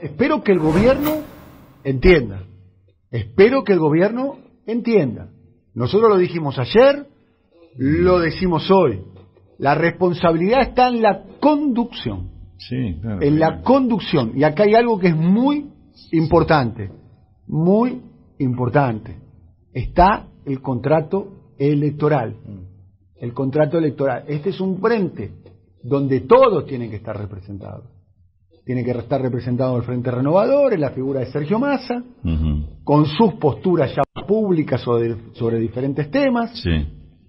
espero que el gobierno entienda. Espero que el gobierno entienda. Nosotros lo dijimos ayer, lo decimos hoy. La responsabilidad está en la conducción. Sí, claro, en la conducción. Y acá hay algo que es muy importante. Muy importante. Está el contrato electoral. El contrato electoral. Este es un frente donde todos tienen que estar representados. Tiene que estar representado el Frente Renovador, en la figura de Sergio Massa, con sus posturas ya públicas sobre diferentes temas. Sí.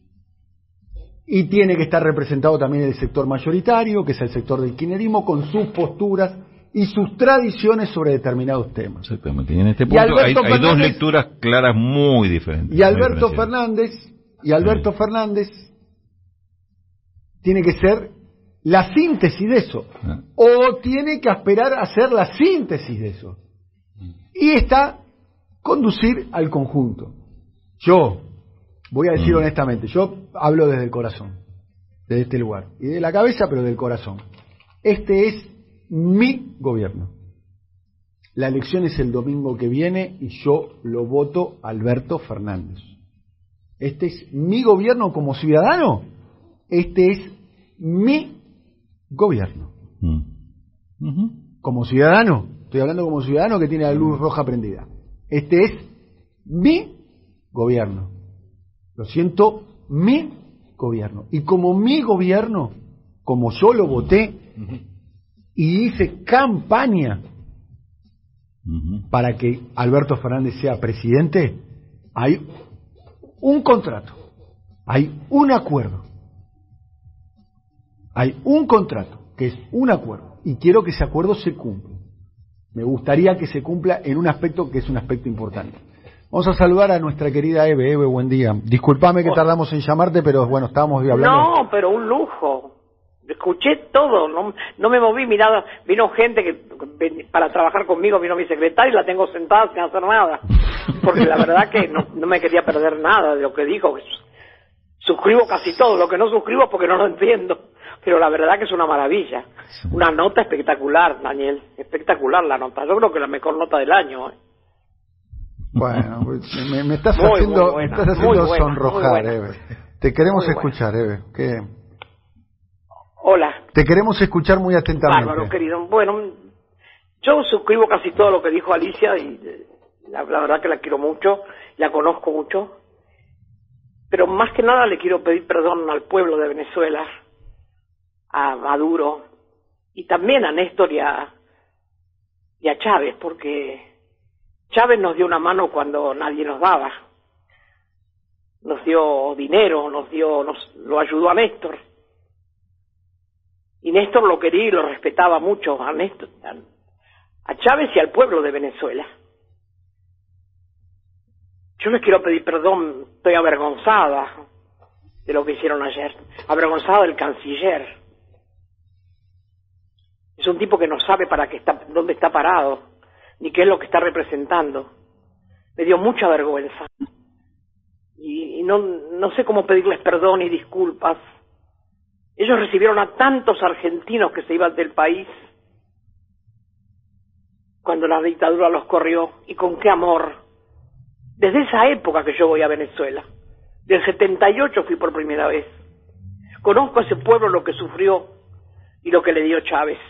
Y tiene que estar representado también el sector mayoritario, que es el sector del kirchnerismo, con sus posturas y sus tradiciones sobre determinados temas. Exactamente. Y en este punto hay dos lecturas claras muy diferentes. Y Alberto Fernández tiene que ser la síntesis de eso, o tiene que aspirar a ser la síntesis de eso, y está conducir al conjunto. Yo voy a decir honestamente, yo hablo desde el corazón, desde este lugar, y de la cabeza, pero del corazón. Este es mi gobierno. La elección es el domingo que viene y yo lo voto a Alberto Fernández. Este es mi gobierno como ciudadano. Este es mi gobierno. Como ciudadano, estoy hablando como ciudadano que tiene la luz roja prendida. Este es mi gobierno. Lo siento, mi gobierno. Y como mi gobierno, como yo lo voté y hice campaña para que Alberto Fernández sea presidente, hay un contrato, hay un acuerdo. Hay un contrato, que es un acuerdo, y quiero que ese acuerdo se cumpla. Me gustaría que se cumpla en un aspecto que es un aspecto importante. Vamos a saludar a nuestra querida Eve. Eve, buen día. Disculpame que tardamos en llamarte, pero bueno, estábamos hablando. No, pero un lujo. Escuché todo, no me moví, mirada. Vino gente que para trabajar conmigo, vino mi secretaria y la tengo sentada sin hacer nada. Porque la verdad que no me quería perder nada de lo que dijo. Suscribo casi todo, lo que no suscribo es porque no lo entiendo. Pero la verdad que es una maravilla. Una nota espectacular, Daniel. Espectacular la nota. Yo creo que la mejor nota del año. Bueno, me estás haciendo, buena, estás haciendo buena, sonrojar, Eve. Te queremos escuchar, Eve. ¿Qué? Hola. Te queremos escuchar muy atentamente. Bárbaro, querido. Bueno, yo suscribo casi todo lo que dijo Alicia y la verdad que la quiero mucho, la conozco mucho. Pero más que nada le quiero pedir perdón al pueblo de Venezuela, a Maduro y también a Néstor y a Chávez, porque Chávez nos dio una mano cuando nadie nos daba, nos dio dinero, lo ayudó a Néstor, y Néstor lo quería y lo respetaba mucho a Néstor, a Chávez y al pueblo de Venezuela. Yo les quiero pedir perdón, estoy avergonzada de lo que hicieron ayer, avergonzada del canciller. Es un tipo que no sabe dónde está parado, ni qué es lo que está representando. Me dio mucha vergüenza. Y no sé cómo pedirles perdón y disculpas. Ellos recibieron a tantos argentinos que se iban del país cuando la dictadura los corrió, y con qué amor. Desde esa época que yo voy a Venezuela. Del 78 fui por primera vez. Conozco a ese pueblo, lo que sufrió y lo que le dio Chávez.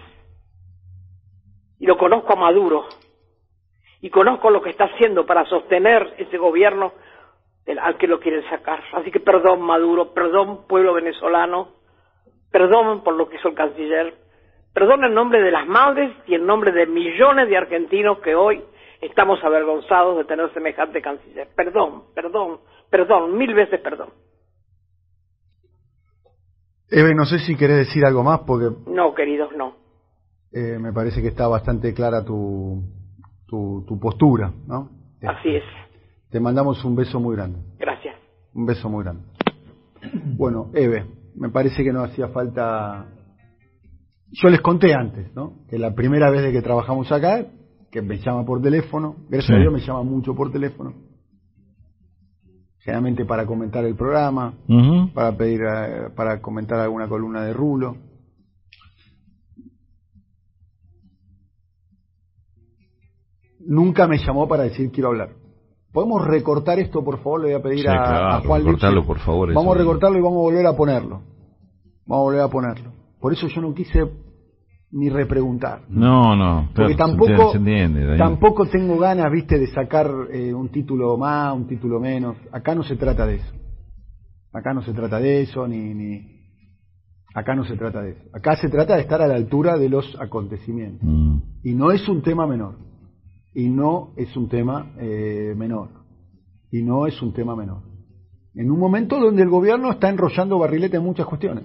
Y lo conozco a Maduro, y conozco lo que está haciendo para sostener ese gobierno al que lo quieren sacar. Así que perdón Maduro, perdón pueblo venezolano, perdón por lo que hizo el canciller, perdón en nombre de las madres y en nombre de millones de argentinos que hoy estamos avergonzados de tener semejante canciller. Perdón, 1000 veces perdón. Eve, no sé si querés decir algo más, porque... No, queridos, no. Me parece que está bastante clara tu postura, ¿no? Así es. Te mandamos un beso muy grande. Gracias. Un beso muy grande. Bueno, Eve, me parece que no hacía falta... Yo les conté antes, ¿no? Que la primera vez de que trabajamos acá, que me llama por teléfono, gracias a Dios me llama mucho por teléfono, generalmente para comentar el programa, para pedir, para comentar alguna columna de Rulo. nunca me llamó para decir quiero hablar. ¿Podemos recortar esto, por favor? Le voy a pedir a Juan Luis. Recortarlo, por favor. Vamos a recortarlo y vamos a volver a ponerlo. Por eso yo no quise ni repreguntar. No. Porque se entiende, tampoco tengo ganas, viste, de sacar un título más, un título menos. Acá no se trata de eso. Acá no se trata de eso, Acá no se trata de eso. Acá se trata de estar a la altura de los acontecimientos. Y no es un tema menor. En un momento donde el gobierno está enrollando barrilete en muchas cuestiones.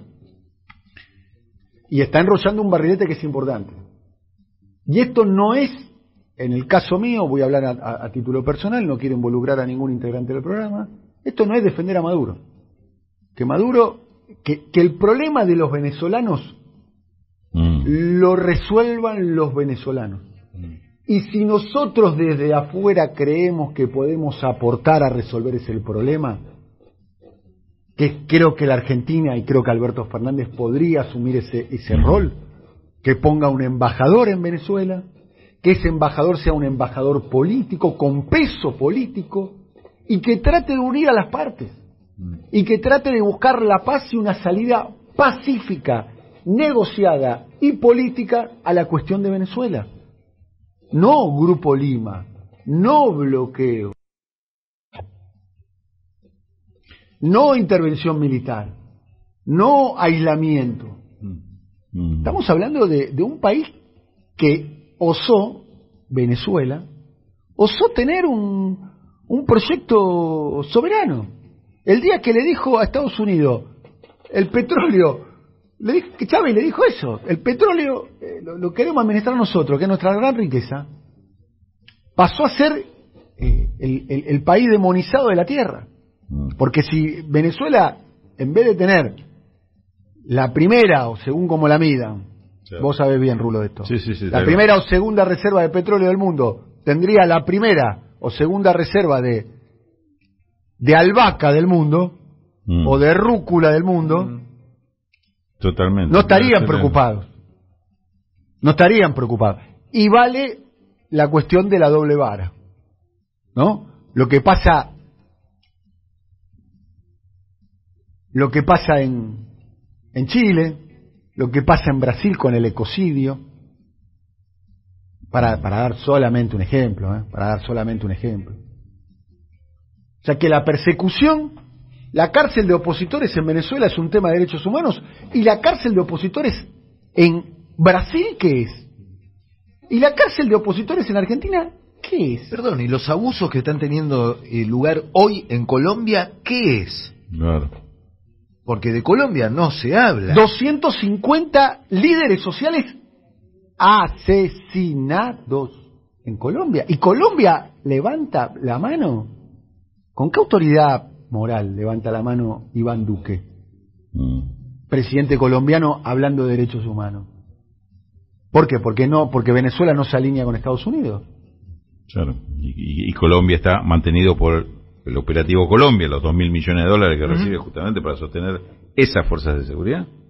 Y está enrollando un barrilete que es importante. Y esto no es, en el caso mío, voy a hablar a título personal, no quiero involucrar a ningún integrante del programa, esto no es defender a Maduro. Que el problema de los venezolanos lo resuelvan los venezolanos. Y si nosotros desde afuera creemos que podemos aportar a resolver ese problema, que creo que la Argentina y creo que Alberto Fernández podría asumir ese rol, que ponga un embajador en Venezuela, que ese embajador sea un embajador político, con peso político, y que trate de unir a las partes, y que trate de buscar la paz y una salida pacífica, negociada y política a la cuestión de Venezuela. No Grupo Lima, no bloqueo, no intervención militar, no aislamiento. Estamos hablando de un país que osó, Venezuela, osó tener un proyecto soberano. El día que le dijo a Estados Unidos, el petróleo, Chávez le dijo eso, el petróleo lo queremos administrar nosotros, que es nuestra gran riqueza, pasó a ser el país demonizado de la tierra. Porque si Venezuela, en vez de tener la primera, o según como la mida, vos sabés bien, Rulo, de esto, la primera o segunda reserva de petróleo del mundo, tendría la primera o segunda reserva de albahaca del mundo, o de rúcula del mundo, totalmente. No estarían preocupados. Y vale la cuestión de la doble vara, ¿no? Lo que pasa en Chile, lo que pasa en Brasil con el ecocidio, para dar solamente un ejemplo, O sea que la persecución, la cárcel de opositores en Venezuela es un tema de derechos humanos, y la cárcel de opositores en Brasil, ¿qué es? Y la cárcel de opositores en Argentina, ¿qué es? Perdón, ¿y los abusos que están teniendo lugar hoy en Colombia, qué es? Claro. Porque de Colombia no se habla. 250 líderes sociales asesinados en Colombia. ¿Y Colombia levanta la mano? ¿Con qué autoridad moral levanta la mano Iván Duque, presidente colombiano, hablando de derechos humanos? ¿Por qué? Porque Venezuela no se alinea con Estados Unidos. Claro. Y Colombia está mantenido por el operativo Colombia, los $2.000 millones que recibe justamente para sostener esas fuerzas de seguridad.